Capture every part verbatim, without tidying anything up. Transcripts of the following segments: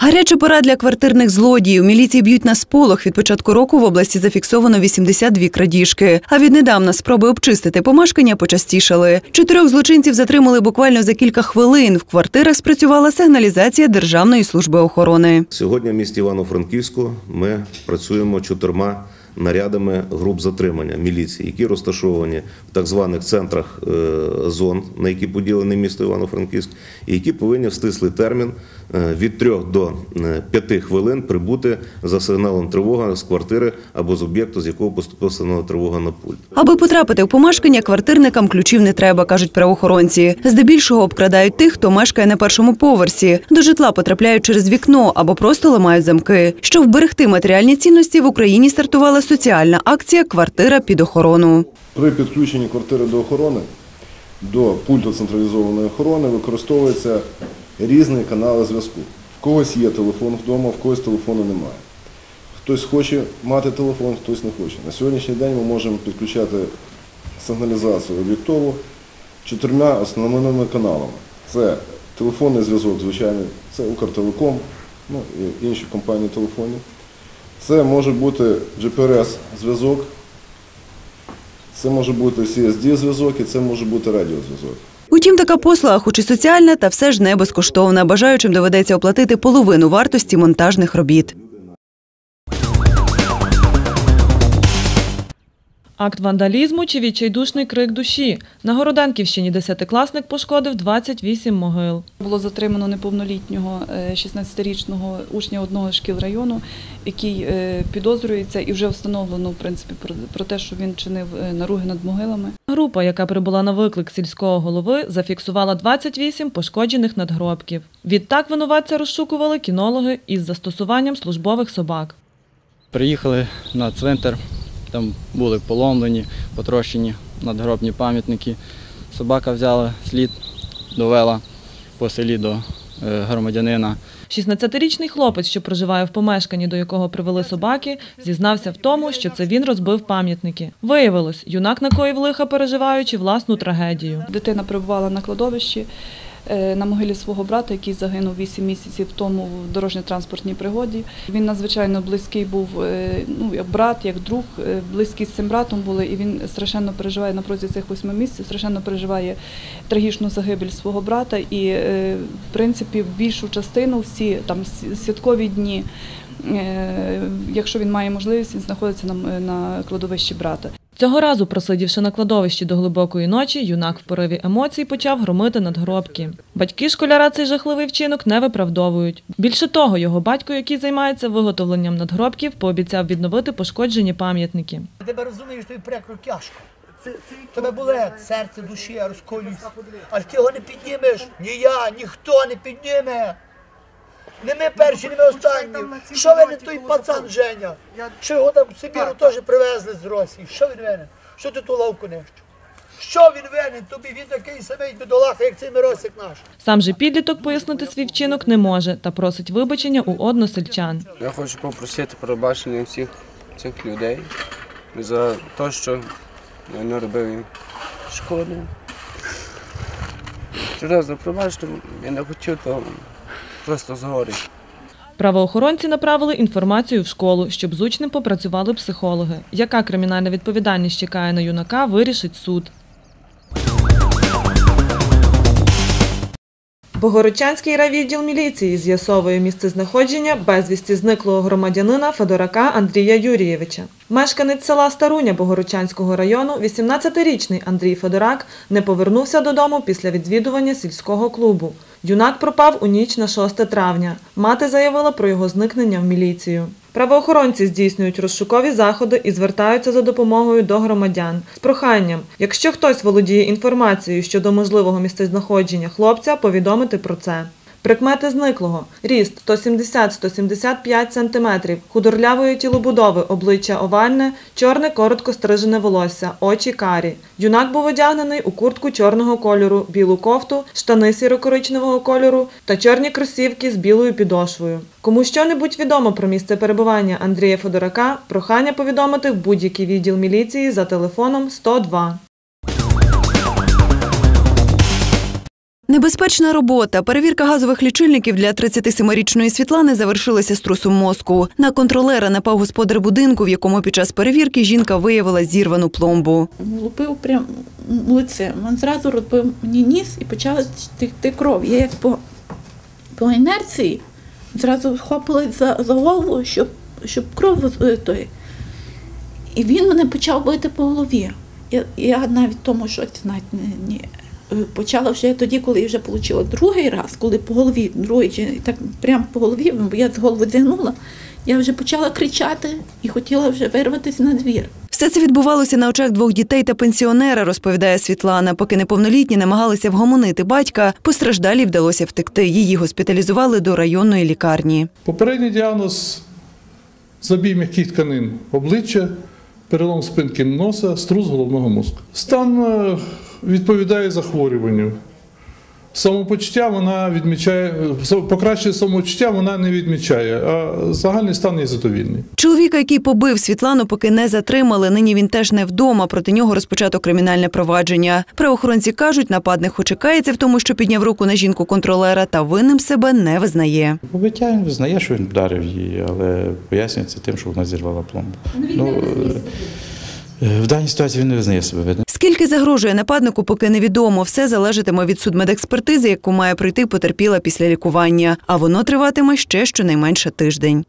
Гаряча пора для квартирних злодіїв. Міліції б'ють на сполох. Від початку року в області зафіксовано вісімдесят дві крадіжки. А віднедавна спроби обчистити помешкання почастішали. Чотирьох злочинців затримали буквально за кілька хвилин. В квартирах спрацювала сигналізація Державної служби охорони. Сьогодні в місті Івано-Франківську ми працюємо чотирма нарядами груп затримання міліції, які розташовані в так званих центрах зон, на які поділене місто Івано-Франківськ, і які повинні в стислий термін від трьох до п'яти хвилин прибути за сигналом тривоги з квартири або з об'єкту, з якого поступила сигнальна тривога на пульт. Аби потрапити в помешкання, квартирникам ключів не треба, кажуть правоохоронці. Здебільшого обкрадають тих, хто мешкає на першому поверсі. До житла потрапляють через вікно або просто ламають замки. Щоб вберегти матеріальні цінності, в Україні стартувала соціальна акція «Квартира під охорону». При підключенні квартири до охорони, до пульту централізованої охорони використовуються різні канали зв'язку. В когось є телефон вдома, в когось телефону немає. Хтось хоче мати телефон, хтось не хоче. На сьогоднішній день ми можемо підключати сигналізацію об'єктову чотирма основними каналами. Це телефонний зв'язок, звичайно, це Укртелеком, ну і інші компанії телефонів. Це може бути джі пі ар ес-зв'язок, це може бути сі ес ді-зв'язок і це може бути радіозв'язок. Утім, така послуга, хоч і соціальна, та все ж не безкоштовна. Бажаючим доведеться оплатити половину вартості монтажних робіт. Акт вандалізму чи відчайдушний крик душі? На Городенківщині десятикласник пошкодив двадцять вісім могил. Було затримано неповнолітнього шістнадцятирічного учня одного з шкіл району, який підозрюється і вже встановлено в принципі, про те, що він чинив наруги над могилами. Група, яка прибула на виклик сільського голови, зафіксувала двадцять вісім пошкоджених надгробків. Відтак винуватця розшукували кінологи із застосуванням службових собак. Приїхали на цвинтар. Там були поломлені, потрощені надгробні пам'ятники. Собака взяла слід, довела по селі до громадянина. шістнадцятирічний хлопець, що проживає в помешканні, до якого привели собаки, зізнався в тому, що це він розбив пам'ятники. Виявилось, юнак накоїв лиха, переживаючи власну трагедію. Дитина перебувала на кладовищі на могилі свого брата, який загинув вісім місяців тому в дорожньо-транспортній пригоді. Він надзвичайно близький був, ну, як брат, як друг, близькі з цим братом були, і він страшенно переживає на протязі цих восьми місяців, страшенно переживає трагічну загибель свого брата і, в принципі, більшу частину, всі там святкові дні, якщо він має можливість, він знаходиться на, на кладовищі брата. Цього разу, просидівши на кладовищі до глибокої ночі, юнак в пориві емоцій почав громити надгробки. Батьки школяра цей жахливий вчинок не виправдовують. Більше того, його батько, який займається виготовленням надгробків, пообіцяв відновити пошкоджені пам'ятники. Тебе розумієш, тобі прикро тяжко. Тебе болить серце, душі розколюється. А ти його не піднімеш. Ні я, ніхто не підніме. Не ми перші, не ми останні. Що винен той пацан Женя? Що його там в Сибіру теж привезли з Росії? Що він винен? Що ти ту лавку нищиш? Що він винен? Тобі він такий самий бідолаха, як цей Миросик наш. Сам же підліток пояснити свій вчинок не може та просить вибачення у односельчан. Я хочу попросити пробачення всіх цих людей за те, що я не робив їм шкоди. Серйозно, пробачте, я не хотів того. Просто згорі. Правоохоронці направили інформацію в школу, щоб з учнем попрацювали психологи. Яка кримінальна відповідальність чекає на юнака, вирішить суд. Богородчанський райвідділ міліції з'ясовує місцезнаходження безвісти зниклого громадянина Федорака Андрія Юрійовича. Мешканець села Старуня Богородчанського району, вісімнадцятирічний Андрій Федорак, не повернувся додому після відвідування сільського клубу. Юнак пропав у ніч на шосте травня. Мати заявила про його зникнення в міліцію. Правоохоронці здійснюють розшукові заходи і звертаються за допомогою до громадян. З проханням, якщо хтось володіє інформацією щодо можливого місцезнаходження хлопця, повідомити про це. Прикмети зниклого. Ріст сто сімдесят - сто сімдесят п'ять сантиметрів, худорлявої тілобудови, обличчя овальне, чорне коротко стрижене волосся, очі карі. Юнак був одягнений у куртку чорного кольору, білу кофту, штани сіро-коричневого кольору та чорні кросівки з білою підошвою. Кому що-небудь відомо про місце перебування Андрія Федорака, прохання повідомити в будь-який відділ міліції за телефоном сто два. Небезпечна робота. Перевірка газових лічильників для тридцятисемирічної Світлани завершилася струсом мозку. На контролера напав господар будинку, в якому під час перевірки жінка виявила зірвану пломбу. Лупив прямо лицем. Він зразу розбив мені ніс і почала текти кров. Я як по, по інерції зразу схопилась за, за голову, щоб, щоб кров той. І він мене почав бити по голові. Я, я навіть в тому шоці навіть не, не почала вже тоді, коли я вже отримала другий раз, коли по голові, другий, так прямо по голові, бо я з голови зігнула, я вже почала кричати і хотіла вже вирватися на двір. Все це відбувалося на очах двох дітей та пенсіонера, розповідає Світлана. Поки неповнолітні намагалися вгомонити батька, постраждалій вдалося втекти. Її госпіталізували до районної лікарні. Попередній діагноз – забій м'яких тканин обличчя, перелом спинки носа, струс головного мозку. Стан відповідає захворюванню. Самопочуття вона відмічає, покращення самопочуття вона не відмічає, а загальний стан є задовільний. Чоловіка, який побив Світлану, поки не затримали. Нині він теж не вдома. Проти нього розпочато кримінальне провадження. Правоохоронці кажуть, нападник хоч і кається в тому, що підняв руку на жінку контролера, та винним себе не визнає. Побиття він визнає, що він вдарив її, але пояснюється тим, що вона зірвала пломбу. Ну, в даній ситуації він не визнає себе винним. Скільки загрожує нападнику, поки невідомо. Все залежатиме від судмедекспертизи, яку має пройти потерпіла після лікування. А воно триватиме ще щонайменше тиждень.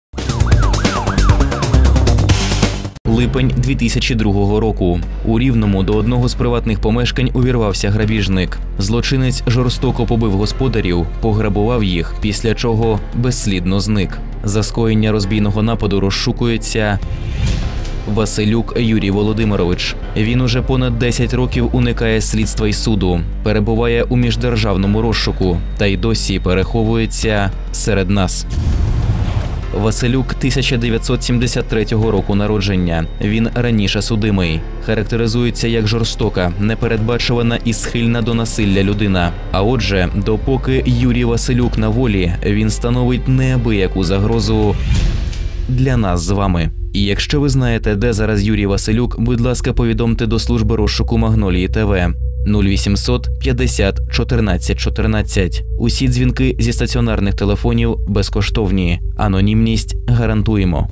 Липень дві тисячі другого року. У Рівному до одного з приватних помешкань увірвався грабіжник. Злочинець жорстоко побив господарів, пограбував їх, після чого безслідно зник. За скоєння розбійного нападу розшукується Василюк Юрій Володимирович. Він уже понад десять років уникає слідства й суду, перебуває у міждержавному розшуку та й досі переховується серед нас. Василюк тисяча дев'ятсот сімдесят третього року народження. Він раніше судимий. Характеризується як жорстока, непередбачувана і схильна до насилля людина. А отже, допоки Юрій Василюк на волі, він становить неабияку загрозу для нас з вами. І якщо ви знаєте, де зараз Юрій Василюк, будь ласка, повідомте до служби розшуку Магнолії ТВ нуль вісімсот п'ятдесят чотирнадцять чотирнадцять. Усі дзвінки зі стаціонарних телефонів безкоштовні. Анонімність гарантуємо.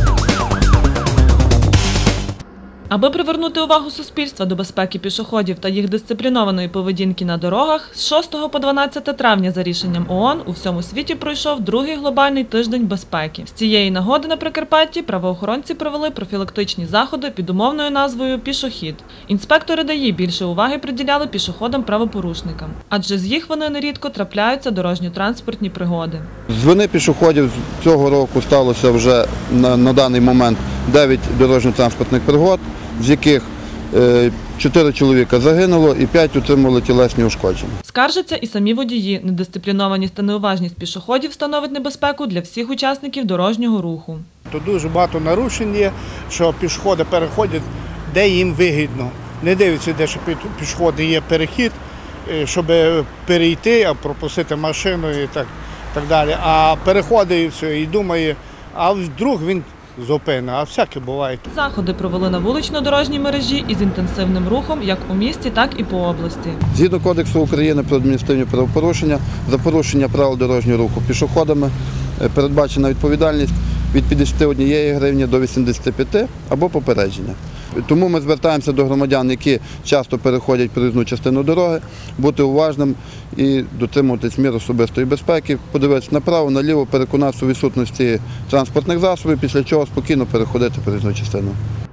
Аби привернути увагу суспільства до безпеки пішоходів та їх дисциплінованої поведінки на дорогах, з шостого по дванадцяте травня за рішенням ООН у всьому світі пройшов другий глобальний тиждень безпеки. З цієї нагоди на Прикарпатті правоохоронці провели профілактичні заходи під умовною назвою «Пішохід». Інспектори ДАІ більше уваги приділяли пішоходам-правопорушникам, адже з їх вони нерідко трапляються дорожньо-транспортні пригоди. З вини пішоходів цього року сталося вже на, на даний момент дев'ять дорожньо-транспортних пригод, з яких чотири чоловіка загинуло і п'ять отримали тілесні ушкодження. Скаржаться і самі водії. Недисциплінованість та неуважність пішоходів становить небезпеку для всіх учасників дорожнього руху. Тут дуже багато нарушень є, що пішоходи переходять, де їм вигідно. Не дивляться, де що пішоходи є перехід, щоб перейти, а пропустити машину і так, так далі. А переходить і все, і думає, а вдруг він зупини, а всяке буває. Заходи провели на вулично-дорожній мережі із інтенсивним рухом як у місті, так і по області. Згідно Кодексу України про адміністративні правопорушення, за порушення правил дорожнього руху пішоходами передбачена відповідальність від п'ятдесят однієї гривні до вісімдесят п'яти або попередження. Тому ми звертаємося до громадян, які часто переходять проїзну частину дороги, бути уважним і дотримуватись мір особистої безпеки, подивитися направо, наліво, переконатися у відсутності транспортних засобів, після чого спокійно переходити проїзну частину.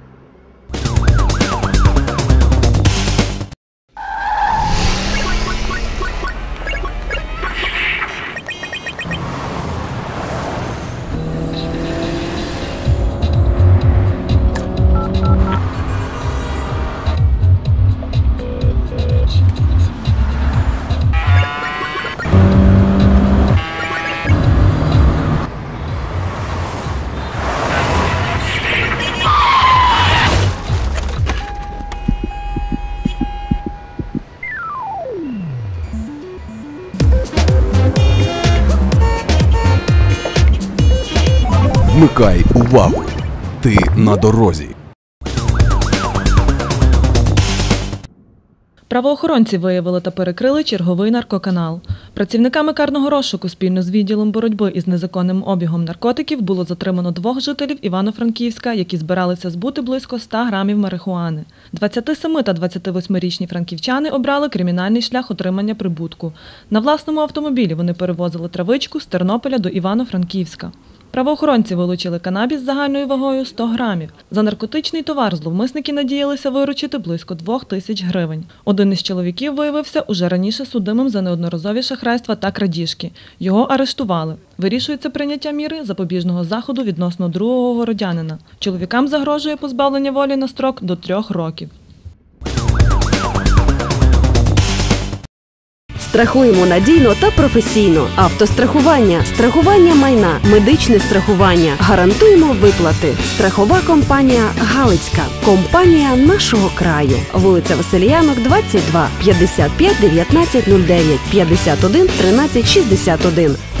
Вмикай увагу! Ти на дорозі. Правоохоронці виявили та перекрили черговий наркоканал. Працівниками карного розшуку спільно з відділом боротьби із незаконним обігом наркотиків було затримано двох жителів Івано-Франківська, які збиралися збути близько ста грамів марихуани. двадцятисеми- та двадцятивосьмирічні франківчани обрали кримінальний шлях отримання прибутку. На власному автомобілі вони перевозили травичку з Тернополя до Івано-Франківська. Правоохоронці вилучили канабіс з загальною вагою сто грамів. За наркотичний товар зловмисники надіялися виручити близько двох тисяч гривень. Один із чоловіків виявився уже раніше судимим за неодноразові шахрайства та крадіжки. Його арештували. Вирішується прийняття міри запобіжного заходу відносно другого городянина. Чоловікам загрожує позбавлення волі на строк до трьох років. Страхуємо надійно та професійно. Автострахування, страхування майна, медичне страхування. Гарантуємо виплати. Страхова компанія «Галицька». Компанія нашого краю. Вулиця Васильянок, двадцять два, п'ятдесят п'ять дев'ятнадцять нуль дев'ять, п'ятдесят один тринадцять шістдесят один.